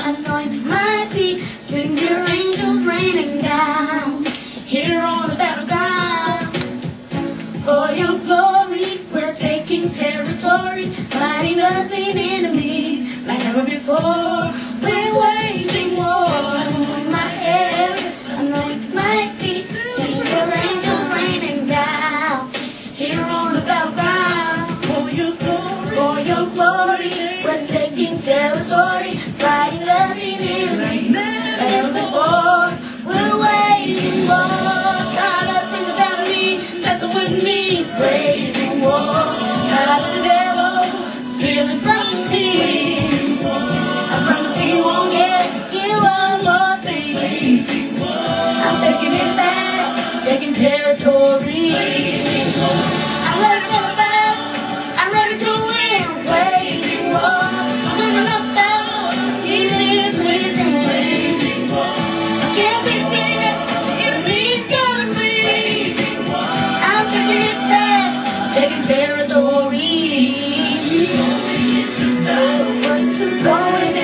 anoint my feet. Sing your angels raining down here on the battleground. For your glory, we're taking territory, fighting unseen enemies like never before. We're waging war. Anoint my head, anoint my feet. Sing your angels raining down here on the battleground. For your glory, we're taking territory, fighting unseen enemies like never before. We're waging war. Tired of things about me, messing with me, waging war. Tired of the devil stealing from me. I promise he won't get you one more thing. I'm taking it back, taking territory. I'm ready for the battle, I'm ready to win. Waging war, winning the battle, he lives within. I can't be defeated if he's got me. I'm taking it back, taking territory. Going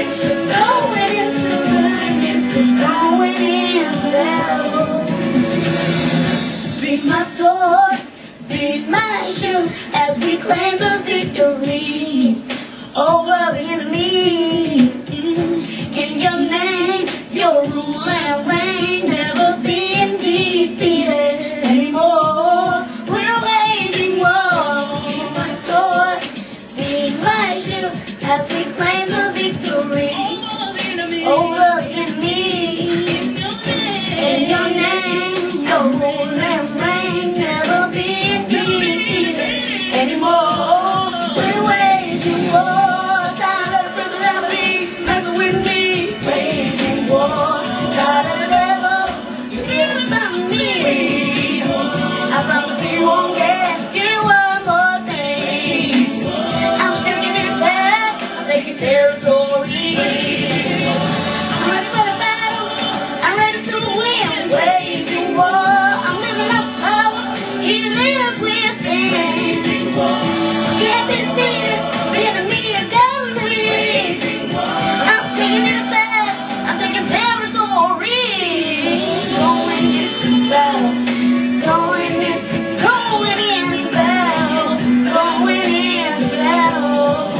into battle. Beat my sword, beat my shield, as we claim the victory over the enemy. In your name, your rule and reign, never being defeated anymore. We're waging war. Beat my sword, beat my shield, as we claim the victory over the enemy. In your name, your rule and reign, never being defeated anymore. We're waging war. Tired of the personality messing with me, waging war. Tired of the devil stealing from me. I promise he won't get you one more thing. I'm taking it back, I'm taking territory. I'm ready for the battle, I'm ready to win. Waging war, I'm living up power, he lives within. Can't be defeated, the enemy is every. I'm taking it back, I'm taking territory. Going into battle, going into battle, going into battle.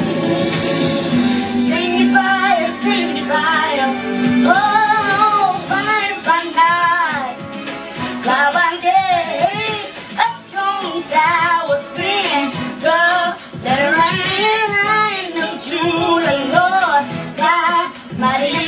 Sing it fire, oh, fire by night, fire by day. A strong tower, sing the let it rain. I know true the Lord God, mighty